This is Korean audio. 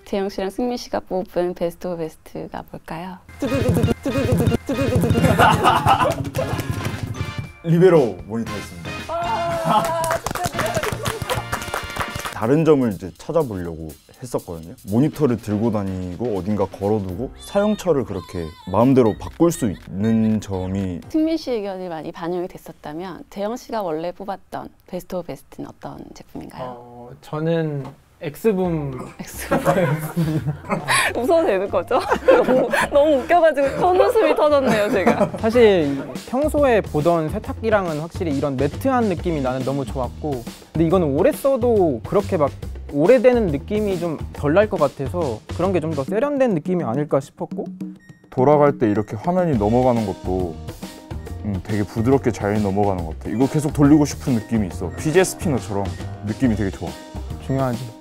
재영 씨랑 승민 씨가 뽑은 베스트 오브 베스트가 뭘까요? 리베로 모니터였습니다. 다른 점을 이제 찾아보려고 했었거든요. 모니터를 들고 다니고 어딘가 걸어두고 사용처를 그렇게 마음대로 바꿀 수 있는 점이 승민 씨 의견이 많이 반영이 됐었다면 재영 씨가 원래 뽑았던 베스트 오브 베스트는 어떤 제품인가요? 저는 엑스붐. 웃어도 되는 거죠? 너무 웃겨가지고 콧웃음이 터졌네요, 제가. 사실 평소에 보던 세탁기랑은 확실히 이런 매트한 느낌이 나는 너무 좋았고, 근데 이거는 오래 써도 그렇게 막 오래되는 느낌이 좀 덜 날 것 같아서 그런 게 좀 더 세련된 느낌이 아닐까 싶었고, 돌아갈 때 이렇게 화면이 넘어가는 것도 되게 부드럽게 잘 넘어가는 것 같아. 이거 계속 돌리고 싶은 느낌이 있어. 피제 스피너처럼 느낌이 되게 좋아. 중요하지.